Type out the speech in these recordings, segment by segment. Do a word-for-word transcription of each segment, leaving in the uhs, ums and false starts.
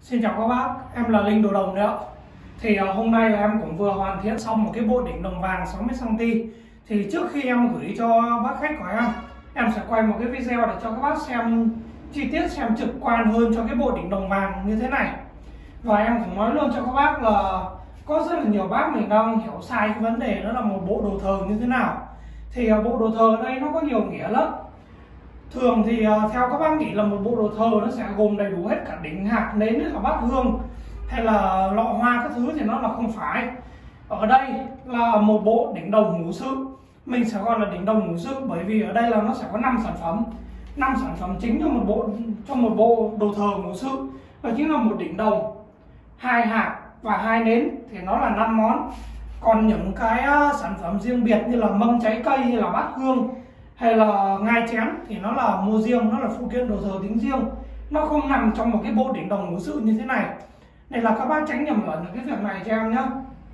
Xin chào các bác, em là Linh Đồ Đồng đấy ạ. Thì uh, hôm nay là em cũng vừa hoàn thiện xong một cái bộ đỉnh đồng vàng sáu mươi xăng ti mét. Thì trước khi em gửi cho bác khách của em, em sẽ quay một cái video để cho các bác xem chi tiết, xem trực quan hơn cho cái bộ đỉnh đồng vàng như thế này. Và em cũng nói luôn cho các bác là có rất là nhiều bác mình đang hiểu sai cái vấn đề đó là một bộ đồ thờ như thế nào. Thì uh, bộ đồ thờ ở đây nó có nhiều nghĩa lắm. Thường thì uh, theo các bác nghĩ là một bộ đồ thờ nó sẽ gồm đầy đủ hết cả đỉnh, hạt, nến, hay là bát hương hay là lọ hoa các thứ, thì nó là không phải. Ở đây là một bộ đỉnh đồng ngũ sự, mình sẽ gọi là đỉnh đồng ngũ sự bởi vì ở đây là nó sẽ có năm sản phẩm, năm sản phẩm chính cho một bộ cho một bộ đồ thờ ngũ sự, đó chính là một đỉnh đồng, hai hạt và hai nến, thì nó là năm món. Còn những cái uh, sản phẩm riêng biệt như là mâm trái cây hay là bát hương hay là ngai chén thì nó là mua riêng, nó là phụ kiện đồ thờ tính riêng, nó không nằm trong một cái bộ đỉnh đồng ngũ sự như thế này. Nên là các bác tránh nhầm lẫn cái việc này cho em nhé.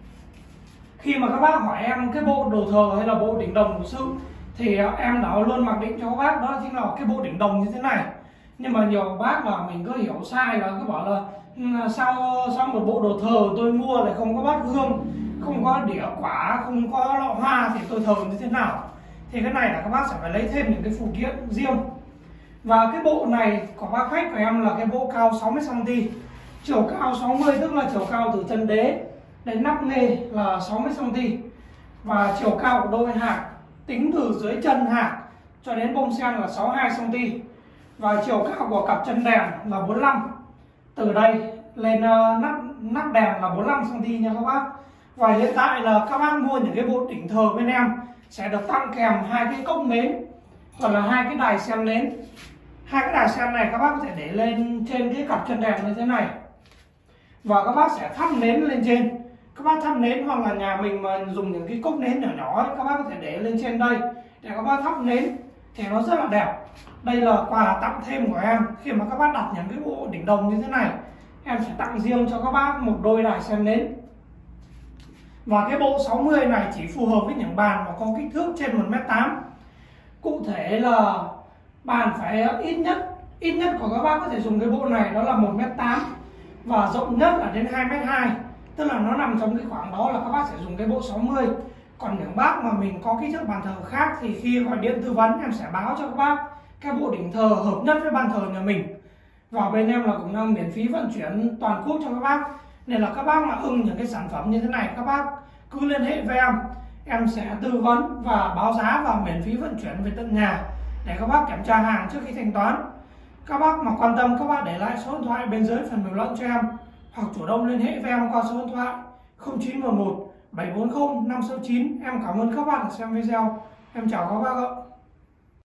Khi mà các bác hỏi em cái bộ đồ thờ hay là bộ đỉnh đồng ngũ sự thì em đã luôn mặc định cho các bác đó chính là cái bộ đỉnh đồng như thế này. Nhưng mà nhiều bác là mình cứ hiểu sai, là cứ bảo là sao sao một bộ đồ thờ tôi mua lại không có bát hương, không có đĩa quả, không có lọ hoa thì tôi thờ như thế nào. Thì cái này là các bác sẽ phải lấy thêm những cái phụ kiện riêng. Và cái bộ này của bác khách của em là cái bộ cao sáu mươi xăng ti mét, chiều cao sáu mươi, tức là chiều cao từ chân đế đến nắp nghê là sáu mươi xăng ti mét, và chiều cao của đôi hạt tính từ dưới chân hạt cho đến bông sen là sáu mươi hai xăng ti mét, và chiều cao của cặp chân đèn là bốn mươi lăm, từ đây lên uh, nắp nắp đèn là bốn mươi lăm xăng ti mét nha các bác. Và hiện tại là các bác mua những cái bộ đỉnh thờ bên em sẽ được tặng kèm hai cái cốc nến, hoặc là hai cái đài sen nến. Hai cái đài sen này các bác có thể để lên trên cái cặp chân đèn như thế này, và các bác sẽ thắp nến lên trên. Các bác thắp nến, hoặc là nhà mình mà dùng những cái cốc nến nhỏ nhỏ ấy, các bác có thể để lên trên đây để các bác thắp nến thì nó rất là đẹp. Đây là quà tặng thêm của em. Khi mà các bác đặt những cái bộ đỉnh đồng như thế này, em sẽ tặng riêng cho các bác một đôi đài sen nến. Và cái bộ sáu mươi này chỉ phù hợp với những bàn mà có kích thước trên một mét tám. Cụ thể là bàn phải ít nhất ít nhất của các bác có thể dùng cái bộ này đó là một mét tám, và rộng nhất là đến hai mét hai, tức là nó nằm trong cái khoảng đó là các bác sẽ dùng cái bộ sáu mươi. Còn những bác mà mình có kích thước bàn thờ khác thì khi gọi điện tư vấn em sẽ báo cho các bác cái bộ đỉnh thờ hợp nhất với bàn thờ nhà mình. Và bên em là cũng đang miễn phí vận chuyển toàn quốc cho các bác. Nên là các bác mà ưng những cái sản phẩm như thế này, các bác cứ liên hệ với em, em sẽ tư vấn và báo giá và miễn phí vận chuyển về tận nhà để các bác kiểm tra hàng trước khi thanh toán. Các bác mà quan tâm, các bác để lại số điện thoại bên dưới phần bình luận cho em, hoặc chủ động liên hệ với em qua số điện thoại không chín một một bảy bốn không năm sáu chín. Em cảm ơn các bác đã xem video. Em chào các bác ạ.